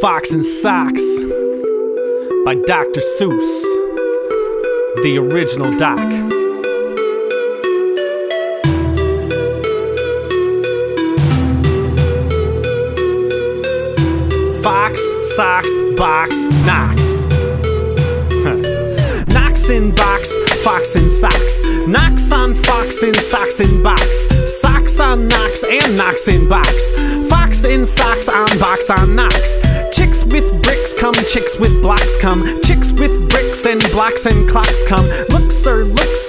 Fox and Socks by Dr. Seuss, the original Doc. Fox, socks, box, knocks. Knocks in box, fox in socks. Knocks on fox in socks in box. Socks on knocks and knocks in box. Fox in socks on box on knocks. Chicks with bricks come, chicks with blocks come. Chicks with bricks and blocks and clocks come. Look sir,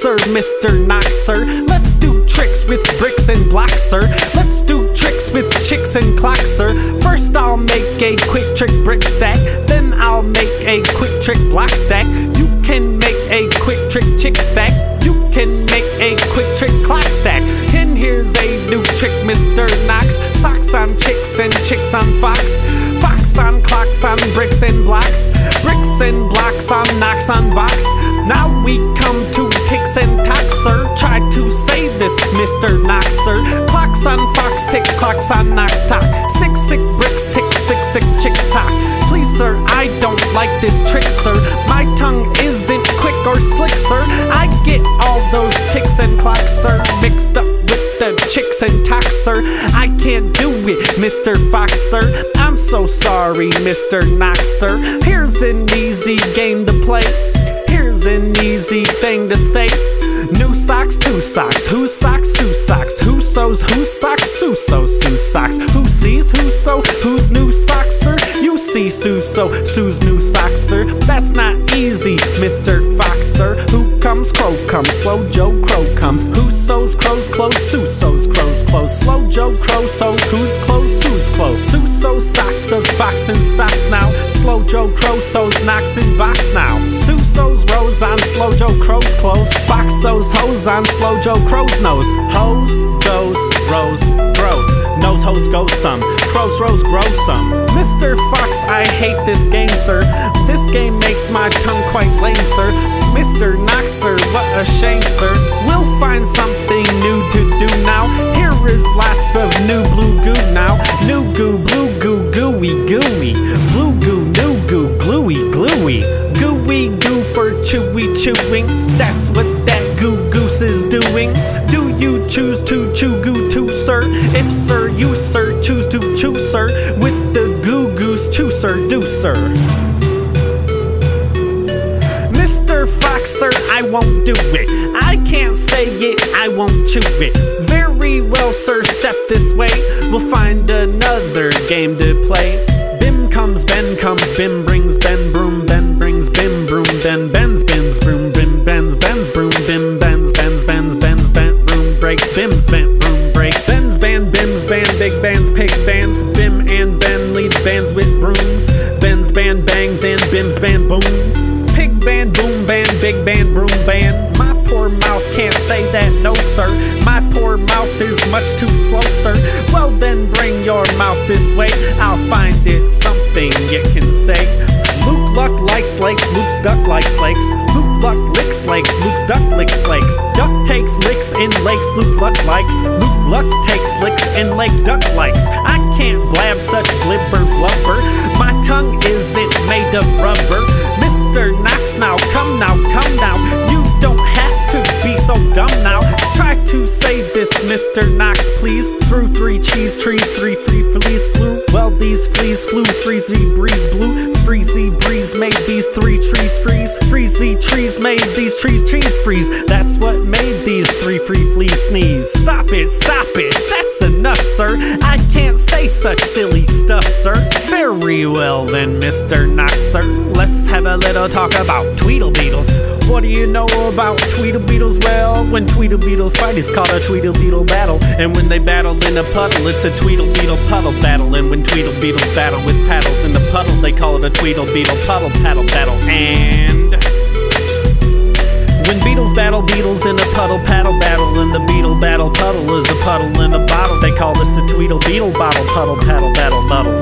Mr. Knox sir. Let's do tricks with bricks and blocks sir. Let's do tricks with chicks and clocks sir. First I'll make a quick trick brick stack. Then I'll make a quick trick block stack. You can make a quick trick chick stack. You can make a quick trick clock stack. And here's a new trick, Mr. Knox. Socks on chicks and chicks on fox. Fox on clocks on bricks and blocks. Bricks and blocks on knocks on box. Now we come to ticks and tocks, sir. Try to say this, Mr. Knox, sir. Clocks on fox, tick, clocks on knocks, talk. Sick bricks, tick, sick chicks, talk. Please, sir, I don't like this trick, sir. My tongue isn't quick or slick, sir. I get all those ticks and clocks, sir, mixed up with the chicks and tocks, sir. I can't do it, Mr. Fox, sir. I'm so sorry, Mr. Knox, sir. Here's an easy game to play. Here's an easy thing to say. New socks, two socks. Whose socks? Whose socks? Who sews? Whose socks? Who sews? Whose socks? Who sees? Who sew? Whose new socks, sir? You see Sue sew Sue's new socks, sir. That's not easy, Mr. Fox, sir. Who comes? Crow comes. Slow Joe Crow comes. Who sews crow's clothes? Sue sews crow's clothes. Slow Joe Crow sews whose clothes? Sue's clothes. Sue sews socks of fox and socks now. Slow Joe Crow sews knocks in box now. Sue sews rows on Slow Joe Crow's clothes. Fox sews hose on Slow Joe Crow's nose. Hose goes, rows grows. Nose hose goes some. Crow's rows grow some. Mr. Fox, I hate this game, sir. This game makes my tongue quite lame, sir. Mr. Knox, sir, what a shame, sir. We'll find something new to do now. Here is lots of new blue goo now. New goo, blue goo, gooey, gooey. Blue goo, new goo, gluey, gluey. Gooey goo for chewy chewing. That's what that goo goose is doing. Do you choose to chew goo too, sir? If sir, you sir, choose to chew, sir. With the goo goose, chew, sir, do, sir. Mr. Fox, sir, I won't do it. I can't say it, I won't chew it. Very well, sir, step this way. We'll find another game to play. Bim comes, Bim brings Ben broom, Ben brings Bim broom, then Ben's Bim's broom, Bim Ben's broom, Bim Ben's bent broom breaks, Bim's bent broom breaks. Ben's band, Bim's band, big bands, pig bands. Bim and Ben lead bands with brooms. Ben's band bangs and Bim's band booms. Pig band, boom band, big band, broom band. My poor mouth can't say that, no sir. My poor mouth is much too slow, sir. Well then bring your mouth this way. I'll find it something you can say. Luke Luck likes lakes, Luke's duck likes lakes. Luke Luck licks lakes, Luke's duck licks lakes. Duck takes licks in lakes, Luke Luck likes. Luke Luck takes licks in lake, duck likes. I can't blab such blibber blubber. My tongue isn't made of rubber. Mr. Knox, now come now, come now. You don't have to be so dumb now. Try to say this, Mr. Knox, please. Through 3 cheese trees, 3 free fleas flew. Well, these fleas flew, freezy breeze blew. Freezy breeze made these 3 trees freeze. Freezy trees made these trees cheese freeze. That's what made these 3 free fleas sneeze. Stop it, that's enough, sir. I can't say such silly stuff, sir. Very well then, Mr. Knox, sir. Let's have a little talk about Tweedlebeetles. What do you know about Tweedlebeetles? Well, when Tweedlebeetles fight, it's called a Tweedlebeetle battle. And when they battle in a puddle, it's a Tweedlebeetle puddle battle. And when Tweedlebeetles battle with paddles in the puddle, they call it a Tweedlebeetle puddle paddle battle. And when beetles battle beetles in a puddle paddle battle, and the beetle battle puddle is a puddle in a bottle, they call this a Tweedlebeetle bottle puddle paddle battle muddle.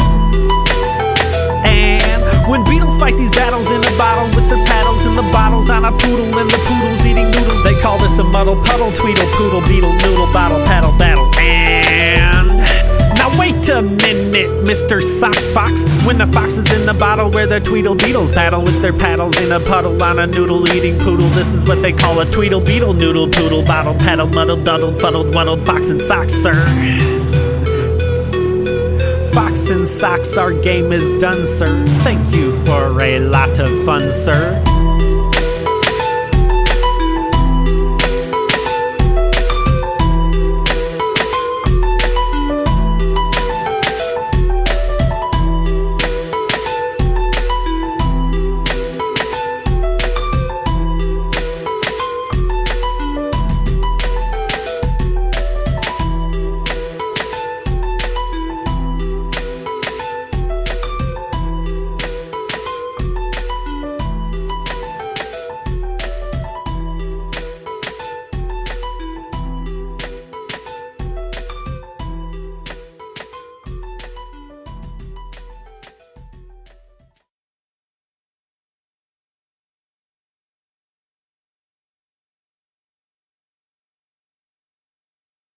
And when beetles fight these battles in a bottle with their paddles and the bottles on a poodle and the poodle's eating noodles, they call this a muddle puddle tweedle poodle beetle noodle bottle paddle battle. And now wait a minute. it, Mr. Socks Fox. When the fox is in the bottle where the Tweedle Beetles battle with their paddles in a puddle on a noodle-eating poodle. This is what they call a Tweedle Beetle noodle poodle bottle paddle muddled duddled fuddled muddled fox and socks, sir. Fox and socks, our game is done, sir. Thank you for a lot of fun, sir.